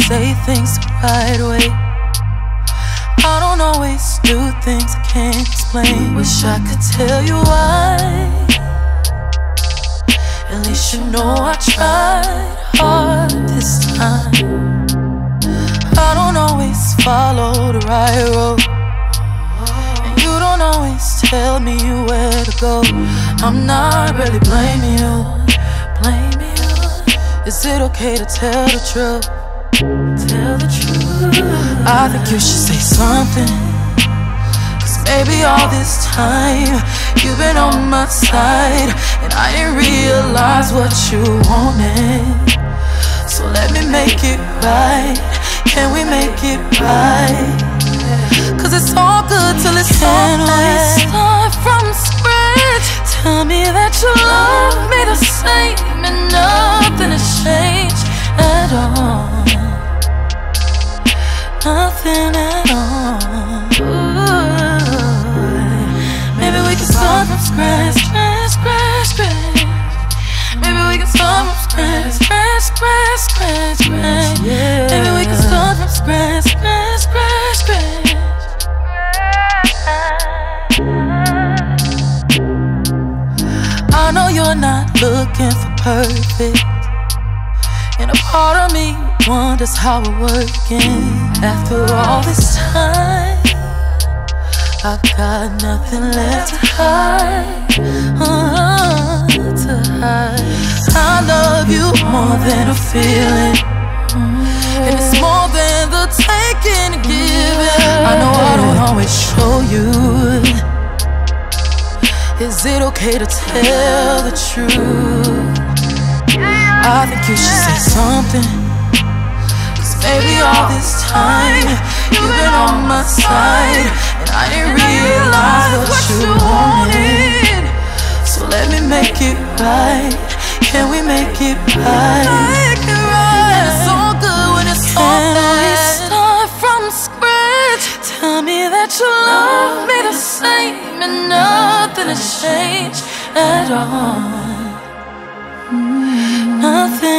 say things the right way. I don't always do things I can't explain. Wish I could tell you why. At least you know I tried hard this time. I don't always follow the right road, and you don't always tell me where to go. I'm not really blaming you, blaming you. Is it okay to tell the truth? Tell the truth. I think you should say something, 'cause maybe all this time you've been on my side, and I didn't realize what you wanted. So let me make it right. Can we make it right? 'Cause it's all good till it's all bad. Start from scratch. Tell me that you love me the same, and nothing has changed at all. Nothing at all. Ooh. Maybe we can start from scratch, scratch, scratch, scratch. Maybe we can start from scratch, scratch, scratch, scratch, scratch. Maybe we can start from scratch, scratch, scratch, scratch. I know you're not looking for perfect, and a part of me wonders how we're working. After all this time, I've got nothing left to hide, to hide. I love you more than a feeling, and it's more than the taking and giving. I know I don't always show you. Is it okay to tell the truth? I think you should say something, 'cause maybe all this time you've been on my side, and I didn't realize what you wanted. So let me make it right. Can we make it right? And it's all good when it's all bad. Can we start from scratch? Tell me that you love me the same, and nothing has changed at all. Nothing